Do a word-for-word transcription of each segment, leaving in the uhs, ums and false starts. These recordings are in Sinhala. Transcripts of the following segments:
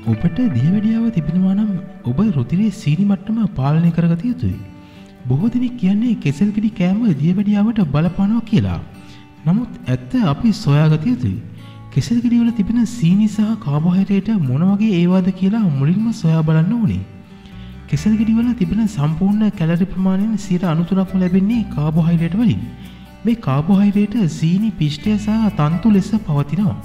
ඔබට දියවැඩියාව තිබෙනවා නම් ඔබ රුධිරයේ සීනි මට්ටම පාලනය කරගත යුතුයි. බොහෝ දෙනෙක් කියන්නේ කෙසෙල් ගෙඩි කෑම දියවැඩියාවට බලපානවා කියලා. නමුත් ඇත්ත අපි සොයාගත යුතුයි. කෙසෙල් ගෙඩි වල තිබෙන සීනි සහ කාබෝහයිඩ්‍රේට් මොන වගේ ඒවාද කියලා මුලින්ම සොයා බලන්න ඕනේ. කෙසෙල් ගෙඩි වල තිබෙන සම්පූර්ණ කැලරි ප්‍රමාණයෙන් සියයට අනූතරක්ම ලැබෙන්නේ කාබෝහයිඩ්‍රේට් වලින්. මේ කාබෝහයිඩ්‍රේට් සීනි පිෂ්ඨය සහ තන්තු ලෙස පවතිනවා.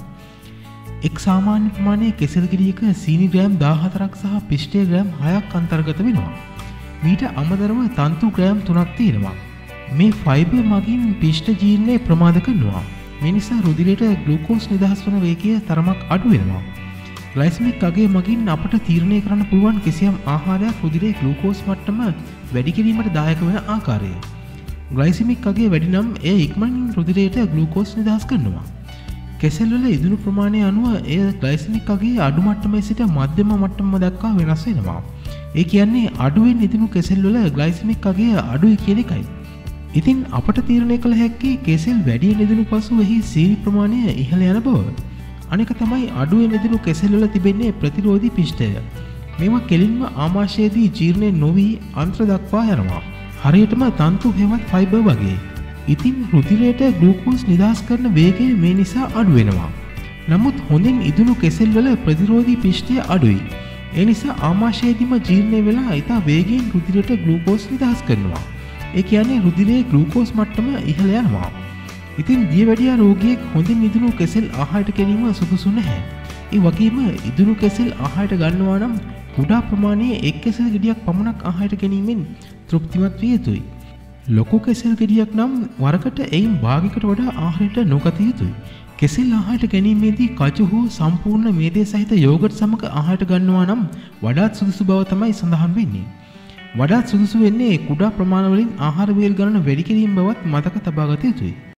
එක් සාමාන්‍ය ප්‍රමාණයේ කෙසෙල් ගෙඩියක සීනි ග්‍රෑම් දාහතරක් සහ පිෂ්ඨය ග්‍රෑම් හයක් අන්තර්ගත වෙනවා. මීට අමතරව තන්තු ග්‍රෑම් තුනක් තියෙනවා. මේ ෆයිබර් මගින් පිෂ්ඨ ජීර්ණය ප්‍රමාද කරනවා. මේ නිසා රුධිරයට ග්ලූකෝස් නිදහස් වන වේගය තරමක් අඩු වෙනවා. ග්ලයිසෙමික් අගය මගින් අපට තීරණය කරන්න පුළුවන් කිසියම් ආහාරයක් රුධිරයේ ග්ලූකෝස් මට්ටම වැඩි කිරීමට දායක වන ආකාරය. ග්ලයිසෙමික් අගය වැඩි නම් එය ඉක්මනින් රුධිරයට ග්ලූකෝස් නිදහස් කරනවා. කෙසෙල් වල ඉදුණු ප්‍රමාණය අනුව එය ග්ලයිසෙමික් අගයේ අඩු මට්ටමේ සිට මධ්‍යම මට්ටම දක්වා වෙනස් වෙනවා. ඒ කියන්නේ අඩුවෙන් ඉදුණු කෙසෙල් වල ග්ලයිසෙමික් අගය අඩුයි කියන එකයි. ඉතින් අපට තීරණය කළ හැකි කෙසෙල් වැඩි නිදුණු පසු එහි සීනි ප්‍රමාණය ඉහළ යන බව. අනෙක තමයි අඩුවෙන් නිදුණු කෙසෙල් වල තිබෙන්නේ ප්‍රතිරෝධී පිෂ්ඨය. මේවා කෙලින්ම ආමාශයේදී ජීර්ණය නොවි අන්ත්‍ර දක්වා යනවා. හරියටම තන්තු හේවත් ෆයිබර් වගේ. ඉතින් රුධිරයට ග්ලූකෝස් නිදහස් කරන වේගය මේ නිසා අඩු වෙනවා. නමුත් හොඳින් ඉදුණු කෙසෙල් වල ප්‍රතිරෝධී පිෂ්ඨය අඩුයි. ඒ නිසා ආමාශයේදීම ජීර්ණය වෙලා ඉතා වේගයෙන් රුධිරයට ග්ලූකෝස් නිදහස් කරනවා. ඒ කියන්නේ රුධිරයේ ග්ලූකෝස් මට්ටම ඉහළ යනවා. ඉතින් දියවැඩියා රෝගියෙක් හොඳින් ඉදුණු කෙසෙල් ආහාරයට ගැනීම සුදුසු නැහැ. ඒ වගේම ඉදුණු කෙසෙල් ආහාරයට ගන්නවා නම් කුඩා ප්‍රමාණයේ එක් කෙසෙල් ගෙඩියක් පමණක් ආහාරයට ගැනීමෙන් තෘප්තිමත් විය යුතුයි. ලොකු කෙසෙල් ගෙඩියක් නම් වරකට එයින් භාගයකට වඩා ආහාරයට නොගත යුතුයි. කෙසෙල් ආහාරයට ගැනීමේදී කජු හෝ සම්පූර්ණ මේදය සහිත යෝගට් සමග ආහාරයට ගන්නවා නම් වඩාත් සුදුසු බව තමයි සඳහන් වෙන්නේ. වඩාත් සුදුසු වෙන්නේ කුඩා ප්‍රමාණවලින් ආහාර වේල් ගණන වැඩි කිරීම බවත් මතක තබා ගත යුතුයි.